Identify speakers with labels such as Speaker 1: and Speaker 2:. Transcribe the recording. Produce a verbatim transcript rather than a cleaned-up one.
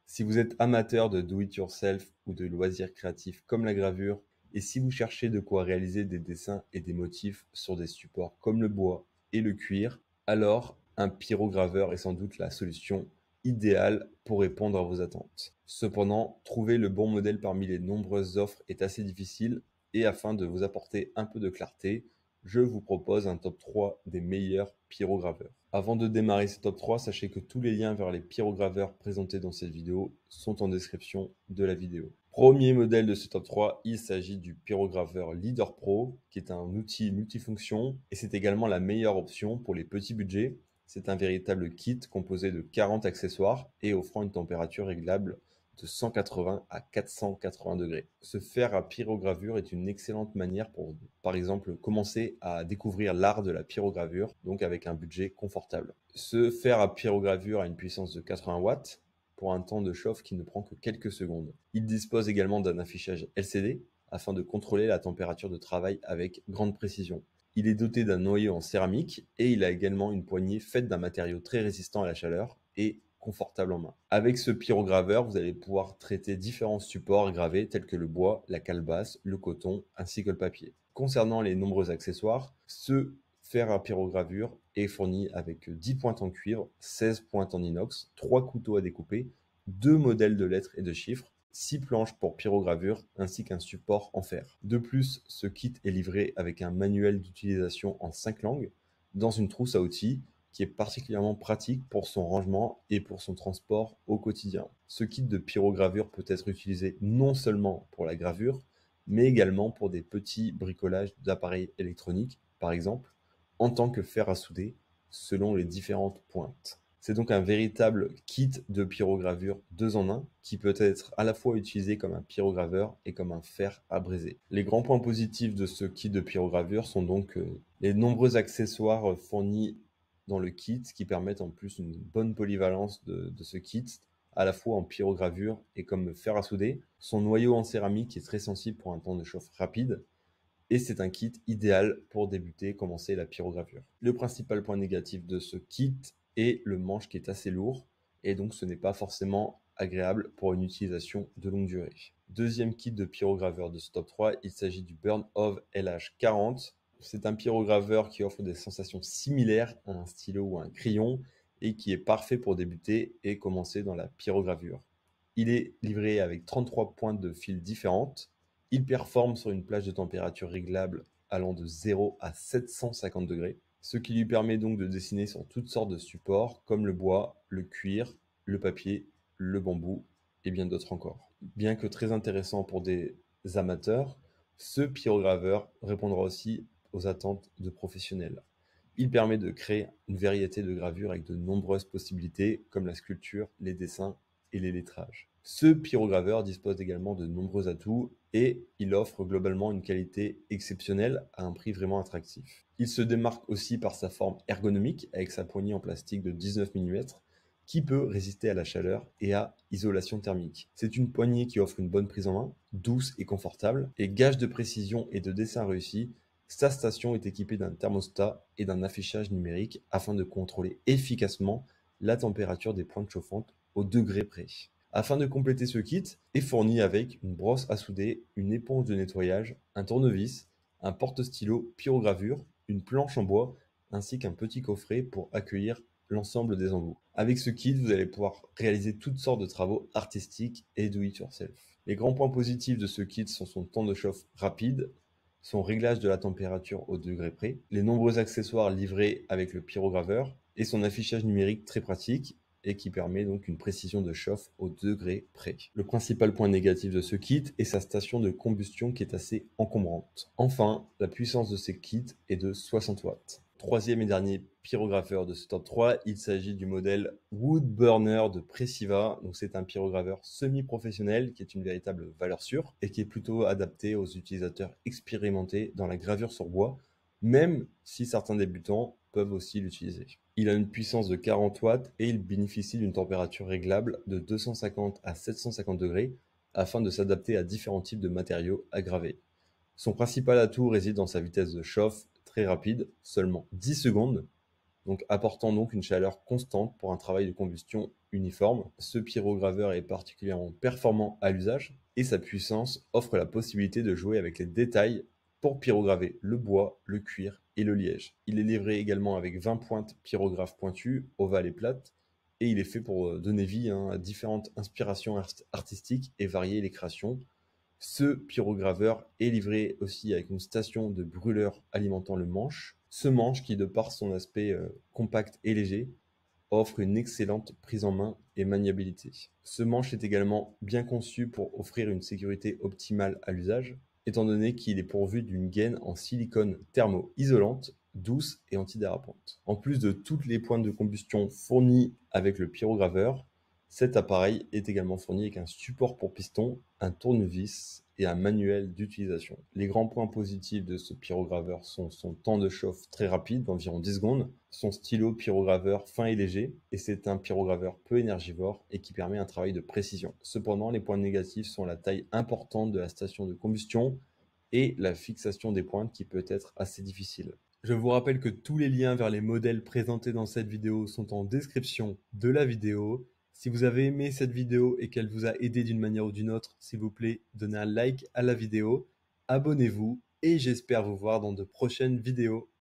Speaker 1: Si vous êtes amateur de do-it-yourself ou de loisirs créatifs comme la gravure, et si vous cherchez de quoi réaliser des dessins et des motifs sur des supports comme le bois et le cuir, alors un pyrograveur est sans doute la solution idéale pour répondre à vos attentes. Cependant, trouver le bon modèle parmi les nombreuses offres est assez difficile et afin de vous apporter un peu de clarté, je vous propose un top trois des meilleurs pyrograveurs. Avant de démarrer ce top trois, sachez que tous les liens vers les pyrograveurs présentés dans cette vidéo sont en description de la vidéo. Premier modèle de ce top trois, il s'agit du pyrograveur Leader Pro, qui est un outil multifonction et c'est également la meilleure option pour les petits budgets. C'est un véritable kit composé de quarante accessoires et offrant une température réglable de cent quatre-vingts à quatre cent quatre-vingts degrés. Ce fer à pyrogravure est une excellente manière pour, par exemple, commencer à découvrir l'art de la pyrogravure, donc avec un budget confortable. Ce fer à pyrogravure a une puissance de quatre-vingts watts pour un temps de chauffe qui ne prend que quelques secondes. Il dispose également d'un affichage L C D afin de contrôler la température de travail avec grande précision. Il est doté d'un noyau en céramique et il a également une poignée faite d'un matériau très résistant à la chaleur et confortable en main. Avec ce pyrograveur, vous allez pouvoir traiter différents supports gravés tels que le bois, la calebasse, le coton ainsi que le papier. Concernant les nombreux accessoires, ce fer à pyrogravure est fourni avec dix pointes en cuivre, seize pointes en inox, trois couteaux à découper, deux modèles de lettres et de chiffres, six planches pour pyrogravure ainsi qu'un support en fer. De plus, ce kit est livré avec un manuel d'utilisation en cinq langues dans une trousse à outils qui est particulièrement pratique pour son rangement et pour son transport au quotidien. Ce kit de pyrogravure peut être utilisé non seulement pour la gravure, mais également pour des petits bricolages d'appareils électroniques, par exemple, en tant que fer à souder, selon les différentes pointes. C'est donc un véritable kit de pyrogravure deux en un qui peut être à la fois utilisé comme un pyrograveur et comme un fer à briser. Les grands points positifs de ce kit de pyrogravure sont donc euh, les nombreux accessoires fournis dans le kit qui permettent en plus une bonne polyvalence de, de ce kit, à la fois en pyrogravure et comme fer à souder. Son noyau en céramique est très sensible pour un temps de chauffe rapide. Et c'est un kit idéal pour débuter et commencer la pyrogravure. Le principal point négatif de ce kit est le manche qui est assez lourd et donc ce n'est pas forcément agréable pour une utilisation de longue durée. Deuxième kit de pyrograveur de ce top trois, il s'agit du Burnov L H quarante. C'est un pyrograveur qui offre des sensations similaires à un stylo ou à un crayon et qui est parfait pour débuter et commencer dans la pyrogravure. Il est livré avec trente-trois pointes de fil différentes. Il performe sur une plage de température réglable allant de zéro à sept cent cinquante degrés, ce qui lui permet donc de dessiner sur toutes sortes de supports comme le bois, le cuir, le papier, le bambou et bien d'autres encore. Bien que très intéressant pour des amateurs, ce pyrograveur répondra aussi aux attentes de professionnels. Il permet de créer une variété de gravures avec de nombreuses possibilités comme la sculpture, les dessins et les lettrages. Ce pyrograveur dispose également de nombreux atouts et il offre globalement une qualité exceptionnelle à un prix vraiment attractif. Il se démarque aussi par sa forme ergonomique avec sa poignée en plastique de dix-neuf millimètres qui peut résister à la chaleur et à isolation thermique. C'est une poignée qui offre une bonne prise en main, douce et confortable, et gage de précision et de dessin réussi. Sa station est équipée d'un thermostat et d'un affichage numérique afin de contrôler efficacement la température des pointes chauffantes au degré près. Afin de compléter ce kit, est fourni avec une brosse à souder, une éponge de nettoyage, un tournevis, un porte-stylo pyrogravure, une planche en bois, ainsi qu'un petit coffret pour accueillir l'ensemble des embouts. Avec ce kit, vous allez pouvoir réaliser toutes sortes de travaux artistiques et do-it-yourself. Les grands points positifs de ce kit sont son temps de chauffe rapide, son réglage de la température au degré près, les nombreux accessoires livrés avec le pyrograveur et son affichage numérique très pratique et qui permet donc une précision de chauffe au degré près. Le principal point négatif de ce kit est sa station de combustion qui est assez encombrante. Enfin, la puissance de ce kit est de soixante watts. Troisième et dernier pyrograveur de ce top trois, il s'agit du modèle Wood Burner de Pressiva. Donc c'est un pyrograveur semi-professionnel qui est une véritable valeur sûre et qui est plutôt adapté aux utilisateurs expérimentés dans la gravure sur bois, même si certains débutants peuvent aussi l'utiliser. Il a une puissance de quarante watts et il bénéficie d'une température réglable de deux cent cinquante à sept cent cinquante degrés afin de s'adapter à différents types de matériaux à graver. Son principal atout réside dans sa vitesse de chauffe très rapide, seulement dix secondes, donc apportant donc une chaleur constante pour un travail de combustion uniforme. Ce pyrograveur est particulièrement performant à l'usage et sa puissance offre la possibilité de jouer avec les détails pour pyrograver le bois, le cuir et le liège. Il est livré également avec vingt pointes pyrographe pointues, ovales et plates, et il est fait pour donner vie hein, à différentes inspirations art- artistiques et varier les créations. Ce pyrograveur est livré aussi avec une station de brûleur alimentant le manche. Ce manche qui, de par son aspect euh, compact et léger, offre une excellente prise en main et maniabilité. Ce manche est également bien conçu pour offrir une sécurité optimale à l'usage, étant donné qu'il est pourvu d'une gaine en silicone thermo-isolante, douce et antidérapante. En plus de toutes les pointes de combustion fournies avec le pyrograveur, cet appareil est également fourni avec un support pour piston, un tournevis et un manuel d'utilisation. Les grands points positifs de ce pyrograveur sont son temps de chauffe très rapide, d'environ dix secondes, son stylo pyrograveur fin et léger, et c'est un pyrograveur peu énergivore et qui permet un travail de précision. Cependant, les points négatifs sont la taille importante de la station de combustion et la fixation des pointes qui peut être assez difficile. Je vous rappelle que tous les liens vers les modèles présentés dans cette vidéo sont en description de la vidéo. Si vous avez aimé cette vidéo et qu'elle vous a aidé d'une manière ou d'une autre, s'il vous plaît, donnez un like à la vidéo, abonnez-vous et j'espère vous voir dans de prochaines vidéos.